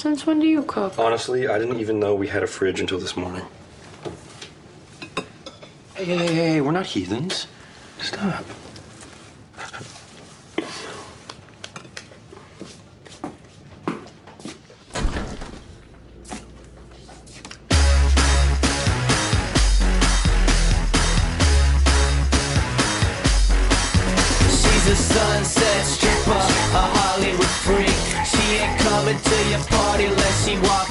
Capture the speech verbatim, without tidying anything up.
Since when do you cook? Honestly, I didn't even know we had a fridge until this morning. Hey, hey, hey, hey, we're not heathens. Stop. She's a sunset stripper, a Hollywood freak. She ain't coming to your party unless she walks